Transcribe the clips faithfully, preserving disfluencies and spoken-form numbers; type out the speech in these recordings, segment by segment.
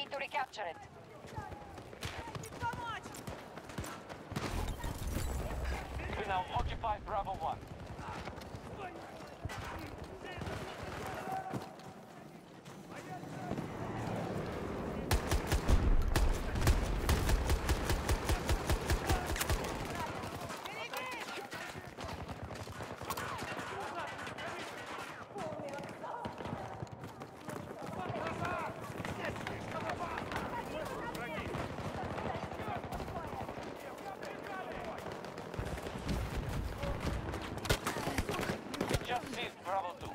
to recapture it. We now occupy Bravo one. Just seized Bravo two.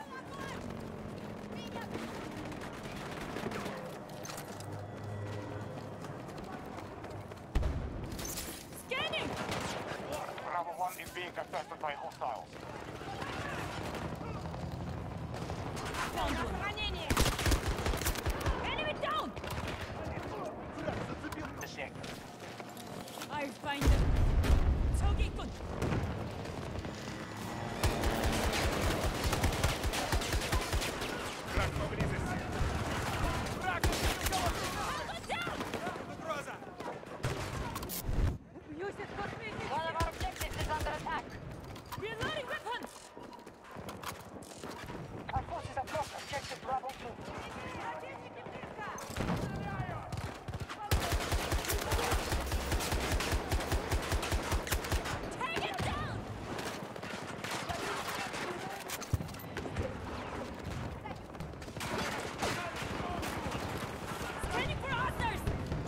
Scanning! Bravo one is being contested by hostiles. Enemy down! The sector. I'll find them. 저기 있군. One of our objectives is under attack. Reloading weapons! Our forces have lost objective Bravo two. Take it down! Scanning for others!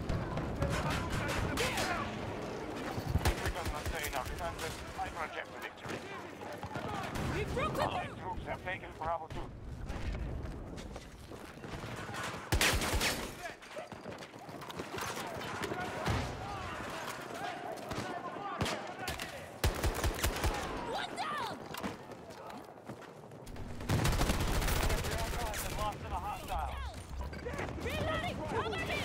We can maintain our standard. I project the victory. We broke Allied it! troops have taken Bravo two. One down! Bravo has been lost to the hostiles. Reloading! Cover me!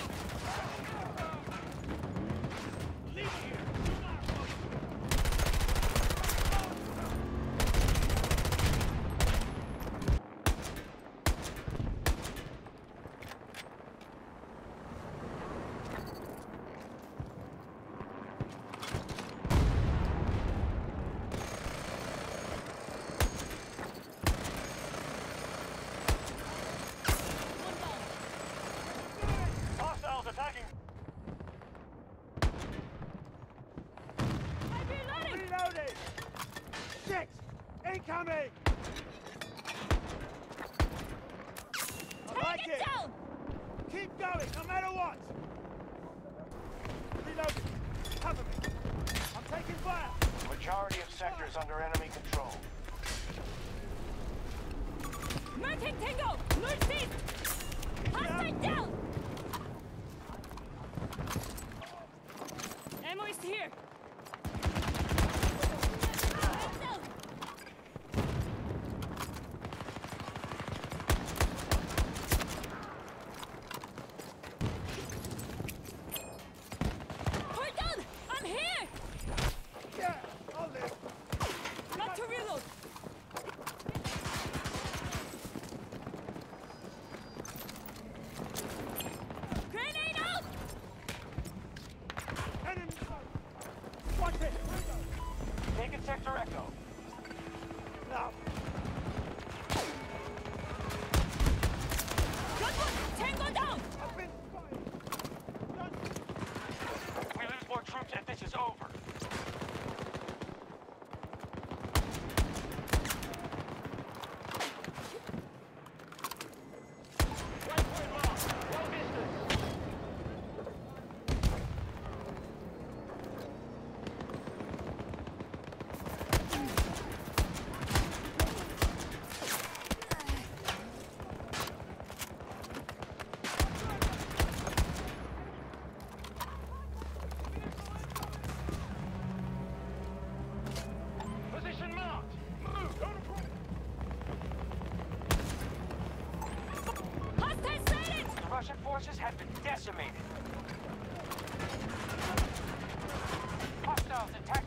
Hostiles attacking. I'm reloading! Reloading! Six! Incoming! I like Take it! it down! Keep going, no matter what! Reloading! Cover me! I'm taking fire! Majority of sectors under enemy control. Merting Tango! Northeast! Hostile down! Ammo is here! Down! Hold on! I'm here! Yeah, I'll live! Got to reload! Grenade out! Enemy! Watch it! Taking Sector Echo. Now! Good one! Tango down! I've been spotted! Done. We lose more troops and this is over. Position marked. Move. Hostile sighted! The Russian forces have been decimated. Hostiles attack